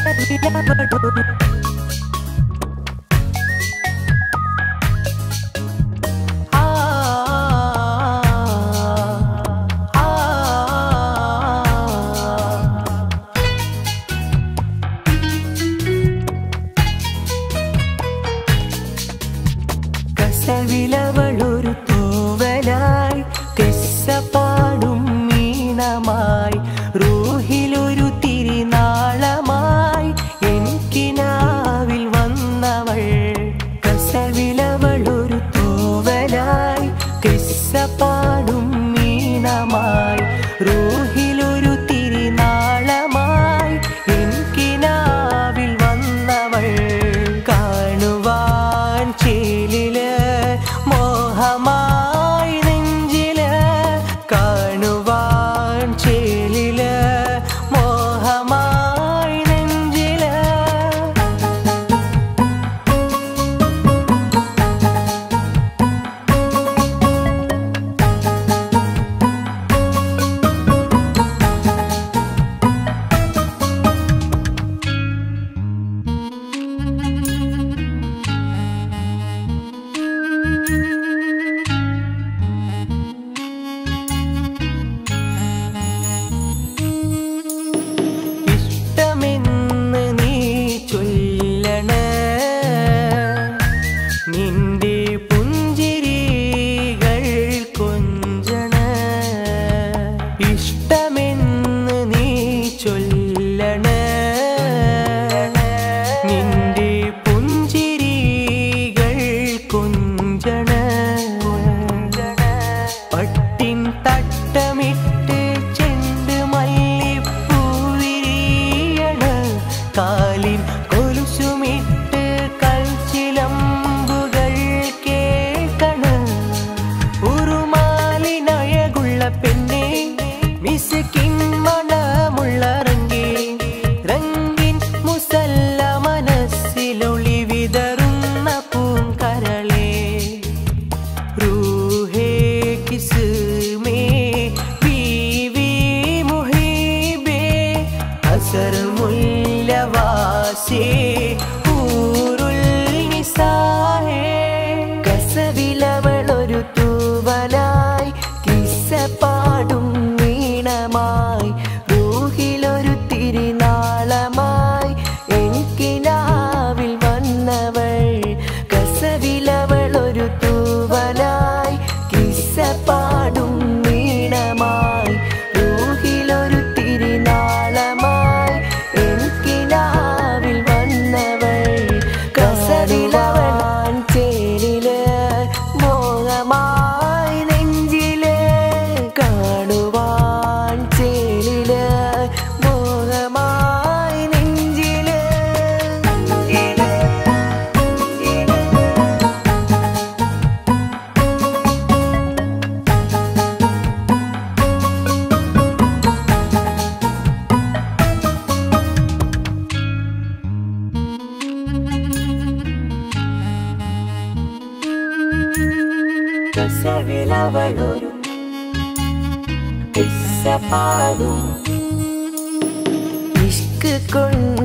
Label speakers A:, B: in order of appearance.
A: കസവിലവളൊരു തൂവലായി കിസ്സപ്പാടും മീനമായി റൂഹിലൊരു തിരിനാളമായി എനിക്കിനാവിൽ വന്നവൾ കസവിലവളൊരു തൂവലായി കിസ്സപ്പാടും മീനമായി റൂഹിലൊരു തിരിനാളമായി എനിക്കിനാവിൽ വന്നവൾ കാണുവാൻ ചേലില് മോഹമായി നെഞ്ചില് കാണുവാൻ ചേലില് മോഹമായി നെഞ്ചില് ഇഷ്ടമെന്ന് നീ ചൊല്ലണേ നിന്റെ പുഞ്ചിരികൾ കൊഞ്ചണേ ഇഷ്ടമെന്ന് നീ ചൊല്ലണേ നിന്റെ പുഞ്ചിരികൾ കൊഞ്ചണേ പട്ടിൻ തട്ടമിട്ട് ചെണ്ട് മല്ലിപ്പൂവിരിയണ കാലിൻ കൊലുസുമിട്ട് കൽച്ചിലമ്പുകൾ കേൾക്കണ ഉറുമാലിനഴകുള്ള പെണ്ണെ മിസ്കിൻ മണമുള്ള റംഗിൻ മുസല്ല മനസ്സിലൊളി വിതറുന്ന പൂങ്കരളേ रूहे किस्में बीवी मुहिबे असर मुल्लवासे ഊറുൽ നിസാഹേ കസവിലവളൊരു തൂവലായി കിസ്സപ്പാടും വീണമായി റൂഹിലൊരു തിരിനാളമായി എനിക്കിനാവിൽ വന്നവൾ കസവിലവളൊരു തൂവലായി കിസ്സപ്പാടും വീണമായി റൂഹിലൊരു തിരിനാളമായി എനിക്കിനാവിൽ വന്നവൾ കസവിലവൻ ചേലില് മോഹമായി നെഞ്ചില് കാണുവാൻ ചേലില് മോഹമായി നെഞ്ചില് കസവിലവളൊരു കിസ്സപ്പാടും ഇഷ്ക് കൊണ്ട്